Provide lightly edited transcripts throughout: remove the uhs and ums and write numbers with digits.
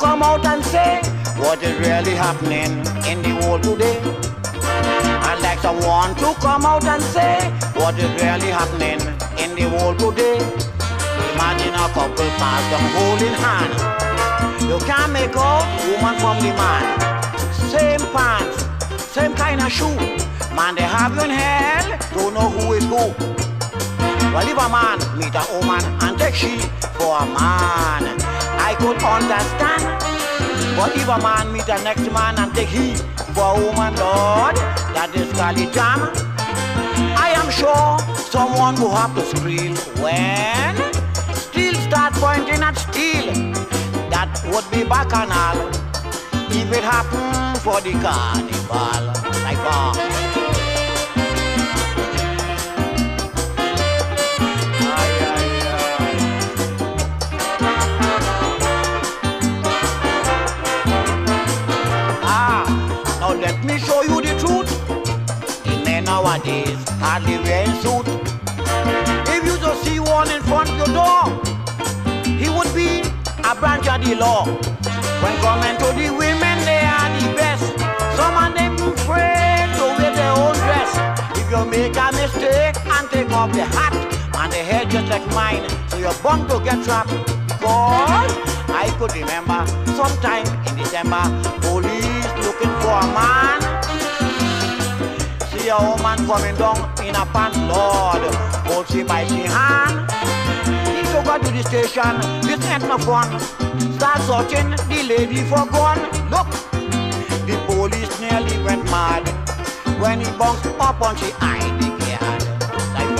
come out and say what is really happening in the world today. I'd like someone to come out and say what is really happening in the world today. Imagine a couple pass them holding hand. You can't make out woman from the man. Same pants, same kind of shoe. Man, they have you in hell, don't know who is who. Well, if a man meet a woman and take she for a man, I could understand. But if a man meet a next man and take he for a woman, Lord, that is Kali Jam. I am sure someone will have to scream when steel start pointing at steel. That would be bacchanal if it happened for the carnival. Like now let me show you the truth. The men nowadays hardly wearing suit. If you just see one in front of your door, he would be a branch of the law. When coming to the women, they are the best. Some of them afraid to wear their own dress. If you make a mistake and take off the hat and the hair just like mine, so you're bound to get trapped. Because I could remember sometime in December, police looking for a man. See a woman coming down in a pants, Lord, hold she by she hand. He took her to the station, this ain't no fun. Start searching the lady for gun. Look, the police nearly went mad when he bounced up on she ID card. Like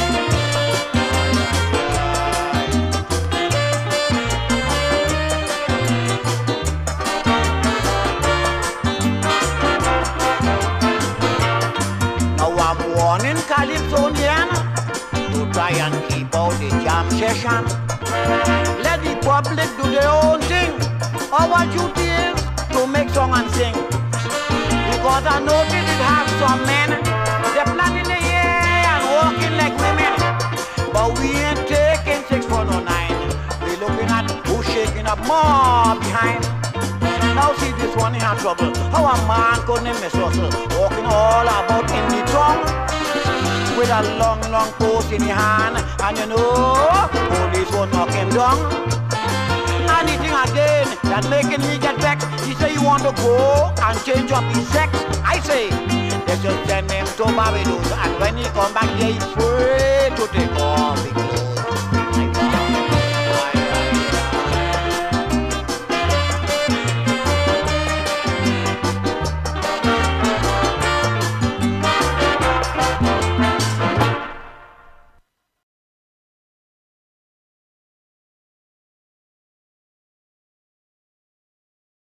now I'm warning Calypsonian to try and keep out the jam session. Let the public do their own thing. Our duty is to make song and sing. Because I noticed it have some men, they're planning the year and walking like women. But we ain't taking 6 for no 9. We looking at who's shaking up more behind. Now see this one in trouble. How a man couldn't miss hustle, walking all about in the tongue with a long, long post in the hand, and you know, police won't knock him down. Anything again that making me get vexed. He say you want to go and change up his sex. I say, they should send him to Barbados, and when he come back, he's free to take off.